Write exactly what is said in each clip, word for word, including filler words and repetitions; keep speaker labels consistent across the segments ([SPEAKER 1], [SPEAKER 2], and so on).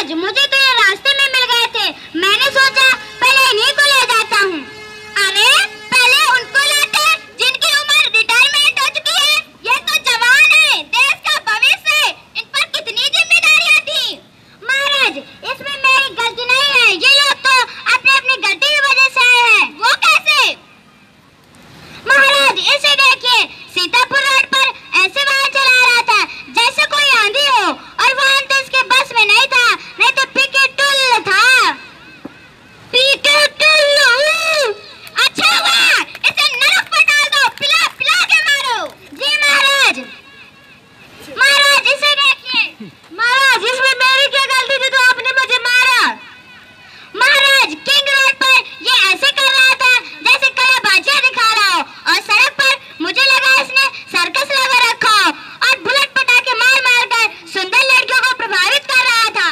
[SPEAKER 1] महाराज मुझे तो ये रास्ते में मिल गए थे, मैंने सोचा पहले इन्हीं को ले जाता हूँ। अरे पहले उनको लाते जिनकी उम्र रिटायरमेंट हो चुकी है, ये तो जवान है, देश का भविष्य है, इन पर कितनी जिम्मेदारियां थी। महाराज इसमें मेरी गलती नहीं है, ये लोग तो अपनी अपनी गलती की वजह से आए हैं। वो कैसे? महाराज इसे देखिए, सीतापुर रोड पर ऐसे वाहन चला रहा था जैसे कोई आंधी हो, और वाहन तो इसके बस में नहीं था, नहीं तो पीके टुल्लू था। पीके टुल्लू, अच्छा हुआ इसे नरक पर डाल दो, पिला पिला के मारो। जी महाराज। महाराज इसे देखिए। महाराज इसमें मेरी क्या गलती थी तो आपने मुझे मारा? महाराज किंग रोड पर ये ऐसे कर रहा था जैसे कलाबाजियां दिखा रहा हो, और सड़क पर मुझे लगा इसने सर्कस लगा रखा हो और बुलेट पटाखे मार मार कर सुंदर लड़कियों को प्रभावित कर रहा था।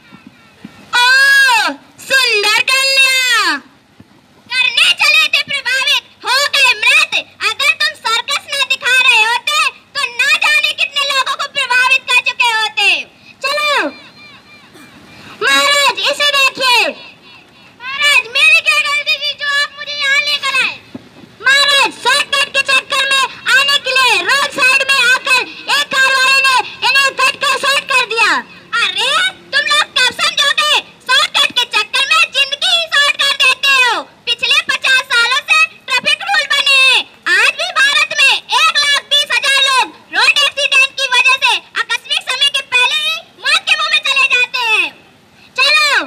[SPEAKER 1] ओ सुंदर कन्या, करने चले थे प्रभावित, हो गए मृत। अगर तुम सर्कस न दिखा रहे होते तो ना जाने कितने लोगों को प्रभावित कर चुके होते। चलो महाराज इसे देखिए। महाराज मेरी क्या गलती थी जो आप मुझे यहाँ लेकर आए? महाराज शॉर्टकट के चक्कर में आने के लिए रोड साइड में आकर एक कार वाले ने इन्हें कट कर शॉर्ट कर दिया। अरे तुम लोग कब समझोगे? शॉर्टकट के चक्कर में जिंदगी ही शॉर्ट कर देते हो। पिछले पचास सालों से ट्रैफिक रूल बने हैं, आज भी भारत में एक लाख बीस हजार लोग रोड एक्सीडेंट की वजह से आकस्मिक समय के पहले ही मौत के मुंह में चले जाते हैं। चलो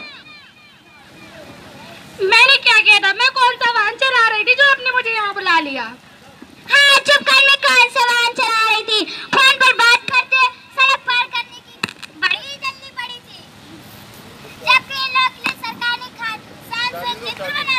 [SPEAKER 2] मैंने क्या किया था? मैं कौन सा वाहन चला रही थी जो आपने मुझे यहाँ बुला लिया?
[SPEAKER 1] हाँ चुप कर, मैं कौन सा वाहन चला रही थी? फोन पर बात करते सड़क पार करने की बड़ी जल्दी पड़ी थी, जबकि इन लोग ने सरकारी खाद सांसद मित्र